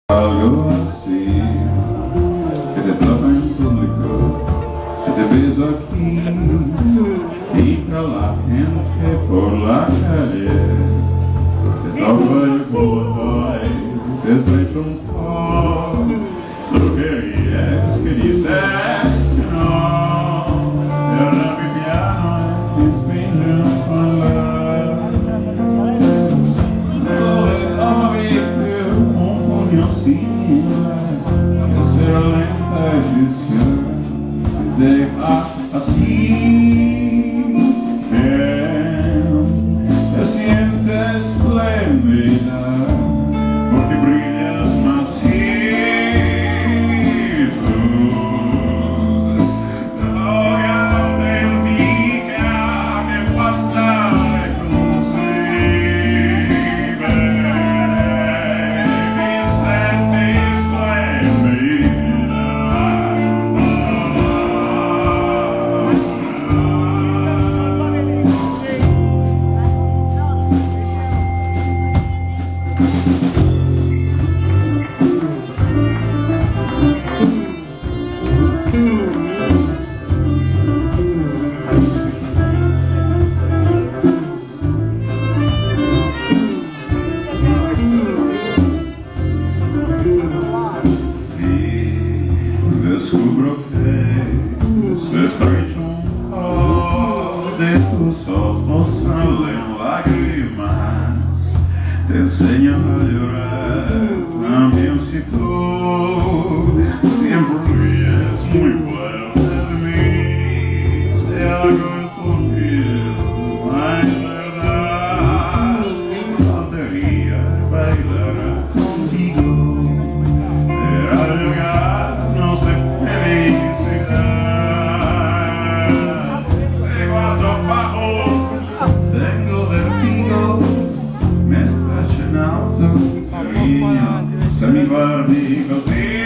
Algo así, que te trata en público, que te ves aquí y para la gente por la calle, te toca el culo, te estrecha un poco, lo que es que dices que no, era mi piano, it's been my life. Que será lenta edición que deja así, te sientes espléndida porque brillas más y tú gloria auténtica que basta de descubro que se estrecha un poco de tus ojos salen lágrimas, te enseñan a llorar también si tú siempre ríes muy fuerte de mí, si algo escondido no es verdad, faltaría bailar contigo. Tengo vertigo, me está llenando, cariño, se mi barriga.